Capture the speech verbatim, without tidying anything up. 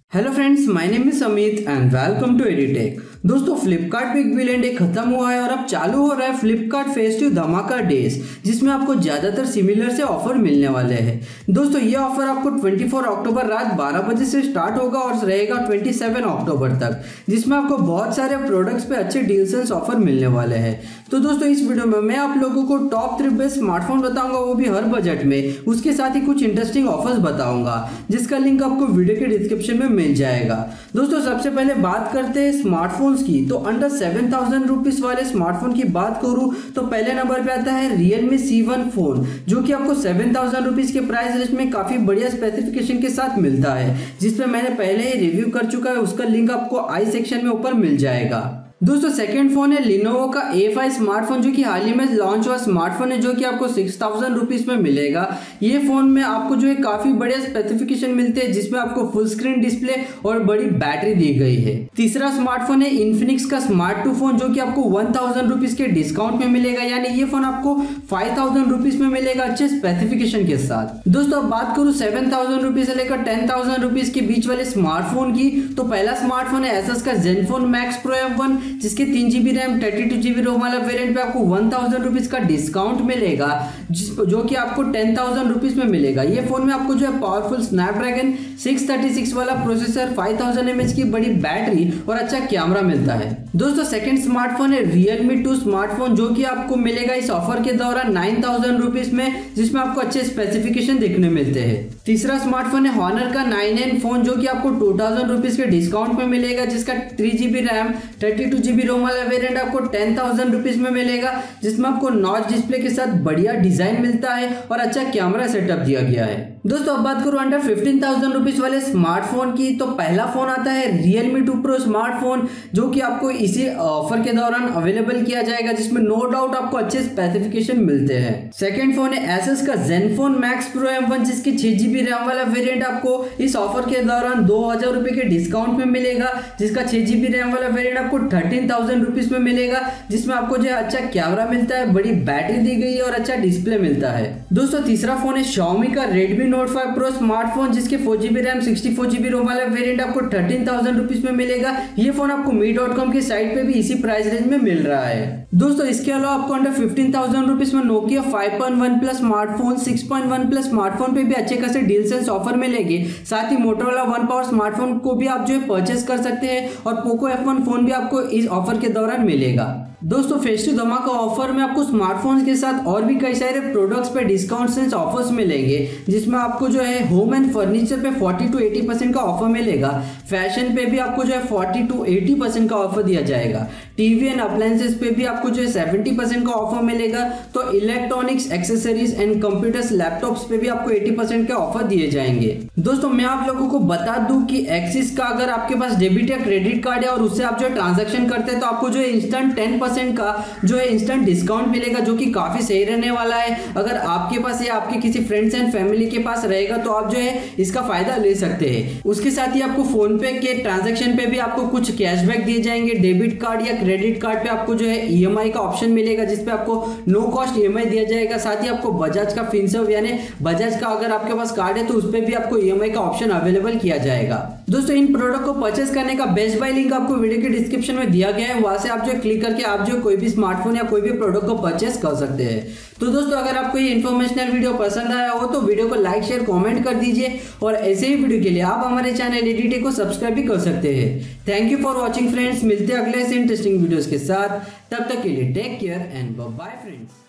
Hello friends, my name is Amit and welcome to एडिटेक। दोस्तों, Flipkart big billion day खत्म हुआ है और अब चालू हो रहा है फ्लिपकार्ट फेस्टिव धमाका डेज, जिसमें आपको ज्यादातर सिमिलर से ऑफर मिलने वाले हैं। दोस्तों, ये ऑफर आपको चौबीस अक्टूबर रात बारह बजे से स्टार्ट होगा और रहेगा सत्ताईस अक्टूबर तक, जिसमें आपको बहुत सारे प्रोडक्ट्स पे अच्छे डील्स एंड ऑफर मिलने वाले हैं। तो दोस्तों, इस वीडियो में मैं आप लोगों को टॉप थ्री बेस्ट स्मार्टफोन बताऊंगा, वो भी हर बजट में। उसके साथ ही कुछ इंटरेस्टिंग ऑफर्स बताऊंगा, जिसका लिंक आपको वीडियो के डिस्क्रिप्शन में मिल जाएगा। दोस्तों, सबसे पहले बात करते हैं स्मार्टफोन्स की। तो अंडर सेवन थाउजेंड रुपीज वाले स्मार्टफोन की बात करूं तो पहले नंबर पे आता है Realme सी वन फोन, जो कि आपको सेवन थाउजेंड रुपीज के प्राइस रेंज में काफी बढ़िया स्पेसिफिकेशन के साथ मिलता है, जिसपे मैंने पहले ही रिव्यू कर चुका है। उसका लिंक आपको आई सेक्शन में ऊपर मिल जाएगा। दोस्तों, सेकंड फोन है Lenovo का ए फाइव स्मार्टफोन, जो कि हाल ही में लॉन्च हुआ स्मार्टफोन है, जो कि आपको सिक्स थाउजेंड रुपीज में मिलेगा। ये फोन में आपको जो है काफी बढ़िया स्पेसिफिकेशन मिलते हैं, जिसमें आपको फुल स्क्रीन डिस्प्ले और बड़ी बैटरी दी गई है। तीसरा स्मार्टफोन है Infinix का स्मार्ट टू फोन, जो कि आपको वन थाउजेंड रुपीज के डिस्काउंट में मिलेगा, यानी ये फोन आपको फाइव थाउजेंड रुपीज में मिलेगा अच्छे स्पेसिफिकेशन के साथ। दोस्तों, अब बात करूं सेवन थाउजेंड रुपीज से लेकर टेन थाउजेंड रुपीज के बीच वाले स्मार्टफोन की, तो पहला स्मार्टफोन है Asus का Zenfone Max Pro M one, जिसके तीन GB RAM thirty two GB ROM वाला वेरिएंट पे आपको वन थाउजेंड रुपीज का डिस्काउंट मिलेगा, जिस जो कि आपको टेन थाउजेंड रुपीज में मिलेगा। ये फोन में आपको जो है powerful Snapdragon six thirty six वाला प्रोसेसर, फाइव थाउजेंड एमएच की बड़ी बैटरी और अच्छा कैमरा मिलता है। दोस्तों, सेकंड स्मार्टफोन है Realme टू स्मार्टफोन, जो कि आपको मिलेगा इस ऑफर के दौरान नाइन थाउजेंड रुपीज में, जिसमें आपको अच्छे स्पेसिफिकेशन देखने मिलते हैं। तीसरा स्मार्टफोन है Honor का नाइन एन फोन, जो कि आपको टू थाउजेंड रुपीज के डिस्काउंट में मिलेगा, जिसका three GB RAM thirty two GB ROM वाला वेरिएंट आपको टेन थाउजेंड रुपीज में मिलेगा, जिसमें आपको नॉच डिस्प्ले के साथ बढ़िया डिजाइन मिलता है और अच्छा कैमरा सेटअप दिया गया है। दोस्तों, अब बात करूं अंडर फिफ्टीन थाउजेंड रुपीज वाले स्मार्टफोन की, तो पहला फोन आता है Realme टू Pro स्मार्टफोन, जो कि आपको इसी ऑफर के दौरान अवेलेबल किया जाएगा, जिसमें नो डाउट आपको अच्छे स्पेसिफिकेशन मिलते हैं। सेकंड फोन है Asus का Zenfone Max Pro M one, जिसकी छह जीबी रैम वाला वेरिएंट आपको इस ऑफर के दौरान दो हजार रुपए के डिस्काउंट में मिलेगा, जिसका छह जीबी रैम वाला वेरिएंट आपको थर्टीन थाउजेंड रुपीज में मिलेगा, जिसमें आपको जो है अच्छा कैमरा मिलता है, बड़ी बैटरी दी गई है और अच्छा डिस्प्ले मिलता है। दोस्तों, तीसरा फोन है Xiaomi का Redmi Note five Pro smartphone, जिसके four GB RAM sixty four GB ROM वाला वेरिएंट आपको थर्टीन थाउजेंड रुपीज में मिलेगा। ये फोन आपको मी डॉट कॉम की साइट पे भी इसी प्राइस रेंज में मिल रहा है। दोस्तों, इसके अलावा आपको अंडर फिफ्टीन थाउजेंड रुपीज में Nokia five point one plus smartphone, six point one plus smartphone पे भी अच्छे खासे डील्स एंड ऑफर मिलेंगे। साथ ही Motorola वन पावर स्मार्टफोन को भी आप जो है परचेस कर सकते हैं और Poco एफ वन फोन भी आपको इस ऑफर के दौरान मिलेगा। दोस्तों, फेस्टिव धमाका ऑफर में आपको स्मार्टफोन्स के साथ और भी कई सारे प्रोडक्ट्स पे डिस्काउंट्स एंड ऑफर्स मिलेंगे, जिसमें आपको जो है होम एंड फर्नीचर पे फोर्टी टू एटी परसेंट का ऑफर मिलेगा। फैशन पे भी आपको जो है फोर्टी टू एटी परसेंट का ऑफर दिया जाएगा। टीवी एंड अप्लायंसेस पे भी आपको जो है सेवेंटी परसेंट का ऑफर मिलेगा। तो electronics, accessories and computers, laptops पे भी आपको एटी परसेंट के ऑफर दिए जाएंगे। दोस्तों, मैं आप लोगों को बता दूं कि एक्सिस का अगर आपके पास डेबिट या क्रेडिट कार्ड है और उससे आप जो ट्रांजेक्शन करते हैं, तो आपको जो है इंस्टेंट टेन परसेंट का जो है इंस्टेंट डिस्काउंट मिलेगा, जो कि काफी सही रहने वाला है। अगर आपके पास या आपके किसी फ्रेंड्स एंड फैमिली के पास रहेगा, तो आप जो है इसका फायदा ले सकते हैं। उसके साथ ही आपको फोन पे के ट्रांजैक्शन पे भी आपको कुछ कैशबैक दिए जाएंगे। डेबिट कार्ड या क्रेडिट कार्ड पे आपको जो है ईएमआई का ऑप्शन मिलेगा, जिसपे आपको नो कॉस्ट ईएमआई दिया जाएगा। साथ ही आपको बजाज का फिनसर्व यानी बजाज का अगर आपके पास कार्ड है, तो उस पर भी आपको ईएमआई का ऑप्शन अवेलेबल किया जाएगा। दोस्तों, इन प्रोडक्ट को परचेस करने का बेस्ट बाय लिंक आपको वीडियो के डिस्क्रिप्शन में दिया गया है। वहां से आप जो क्लिक करके आप जो कोई भी स्मार्टफोन या कोई भी प्रोडक्ट को परचेस कर सकते हैं। तो दोस्तों, अगर आपको ये इन्फॉर्मेशनल वीडियो पसंद आया हो तो वीडियो को लाइक, शेयर, कमेंट कर दीजिए और ऐसे ही वीडियो के लिए आप हमारे चैनल एडिटेक को सब्सक्राइब भी कर सकते हैं। Thank you for watching friends. मिलते हैं अगले ऐसे इंटरेस्टिंग वीडियोस के साथ। तब तक के लिए take care and bye bye friends.